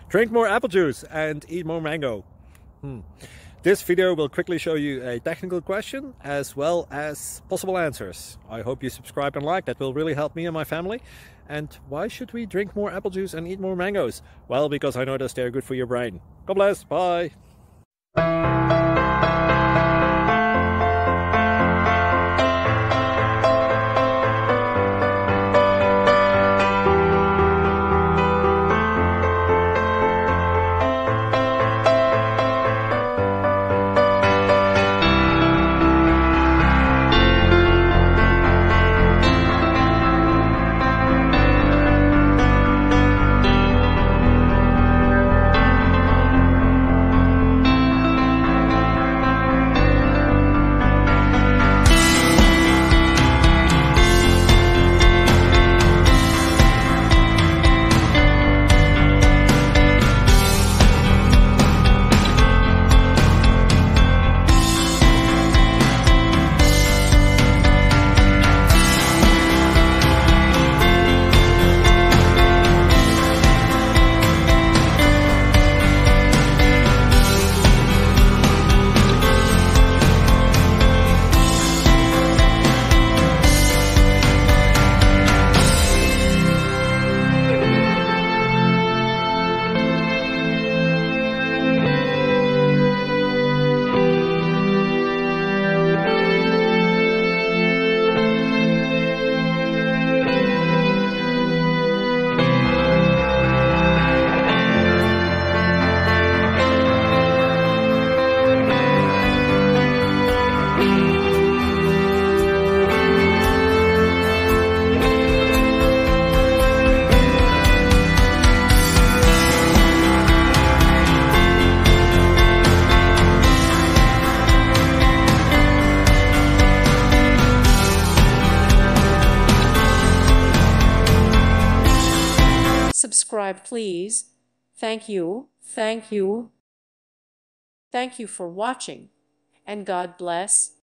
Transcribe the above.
Drink more apple juice and eat more mango. This video will quickly show you a technical question as well as possible answers. I hope you subscribe and like, that will really help me and my family. And why should we drink more apple juice and eat more mangoes? Well, because I noticed they're good for your brain. God bless, bye! Subscribe, please. Thank you. Thank you. Thank you for watching, and God bless.